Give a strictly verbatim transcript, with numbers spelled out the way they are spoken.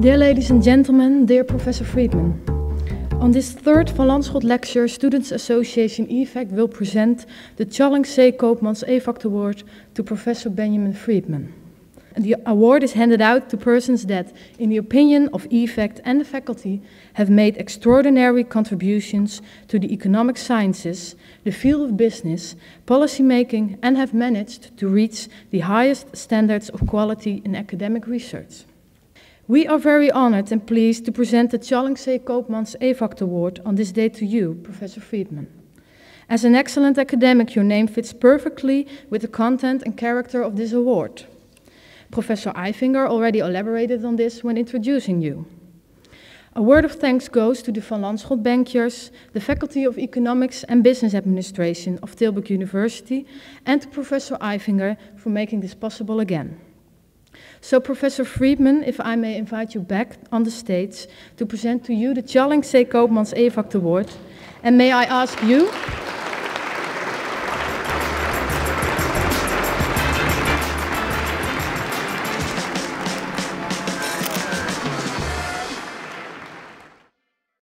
Dear ladies and gentlemen, dear Professor Friedman. On this third Van Landschot lecture, Students Association E F A C will present the Tjalling C. Koopmans E F A C Award to Professor Benjamin Friedman. And the award is handed out to persons that, in the opinion of E F A C and the faculty, have made extraordinary contributions to the economic sciences, the field of business, policy making, and have managed to reach the highest standards of quality in academic research. We are very honored and pleased to present the Tjalling C. Koopmans E F A C Award on this day to you, Professor Friedman. As an excellent academic, your name fits perfectly with the content and character of this award. Professor Aifinger already elaborated on this when introducing you. A word of thanks goes to the Van Landschot Bankers, the Faculty of Economics and Business Administration of Tilburg University, and to Professor Aifinger for making this possible again. So, Professor Friedman, if I may invite you back on the stage to present to you the Tjalling C. Koopmans E F A C Award, and may I ask you